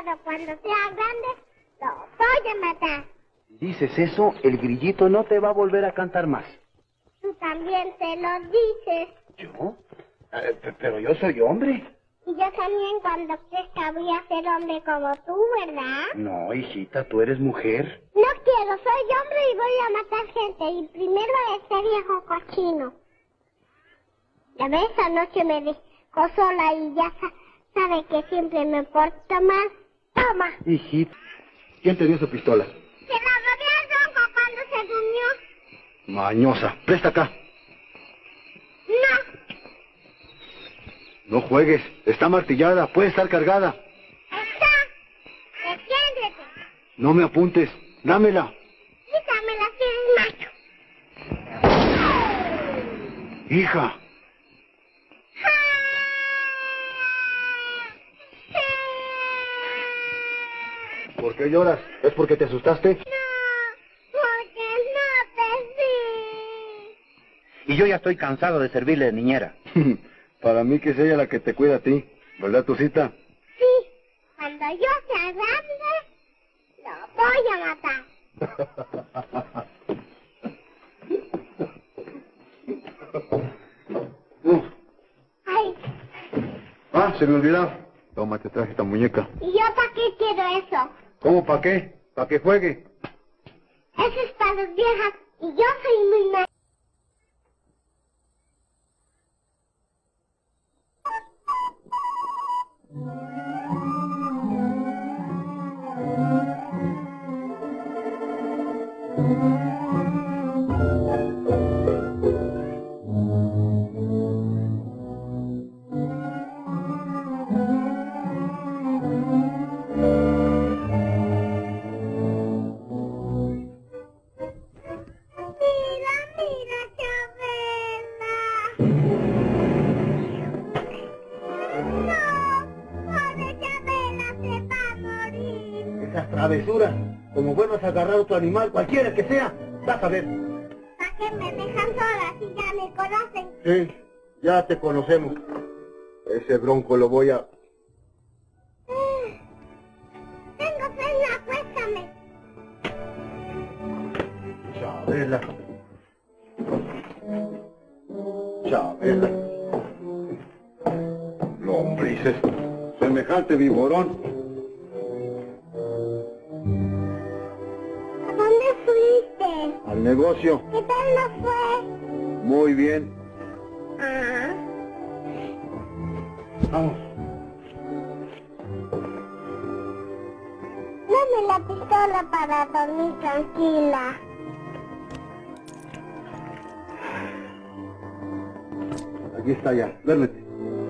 pero cuando sea grande, lo voy a matar. Dices eso, el grillito no te va a volver a cantar más. Tú también te lo dices. ¿Yo? Pero yo soy hombre. Y yo también cuando crezca voy a ser hombre como tú, ¿verdad? No, hijita, tú eres mujer. No quiero, soy hombre y voy a matar gente. Y primero a este viejo cochino. Ya ves, anoche me dejó sola y ya sabe que siempre me porto mal. Toma. Hijita, ¿quién te dio su pistola? Se la robé al Ronco cuando se durmió. Mañosa, presta acá. No. No juegues, está martillada, puede estar cargada. Está. Defiéndete. No me apuntes, dámela. Quítamela si eres macho. Hija. ¿Por qué lloras? ¿Es porque te asustaste? No, porque no te vi. Y yo ya estoy cansado de servirle de niñera. Para mí que es ella la que te cuida a ti, ¿verdad, Tucita? Sí, cuando yo sea grande, lo voy a matar. Ay, Ah, se me olvidó. Toma, te traje esta muñeca. ¿y yo para qué quiero eso? ¿Cómo, para qué? ¿Para que juegue? Eso es para las viejas y yo soy muy macho. Travesura, como vuelvas a agarrar otro animal, cualquiera que sea, vas a ver. ¿Para qué me dejan sola si ya me conocen? Sí, ya te conocemos. Ese bronco lo voy a... Tengo sueño, acuéstame. Chabela. Chabela. Lombrices. Semejante viborón. ¿A dónde fuiste? Al negocio. ¿Qué tal no fue? Muy bien. Ah. Vamos. Dame la pistola para dormir tranquila. Aquí está ya, duérmete.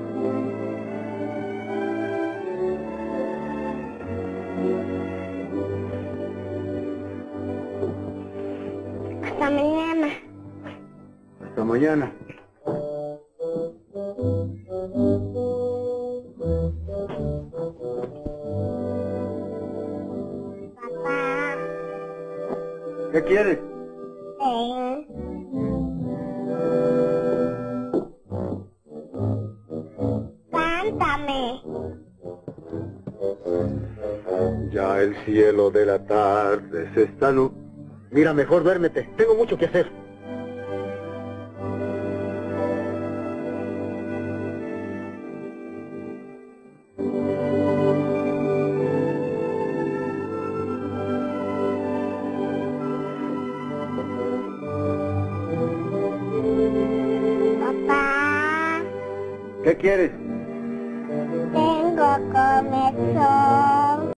Hasta mañana. Hasta mañana. Papá. ¿Qué quieres? Ven. Cántame. Ya el cielo de la tarde se está Mira, mejor duérmete. Tengo mucho que hacer. Papá. ¿Qué quieres? Tengo comezón.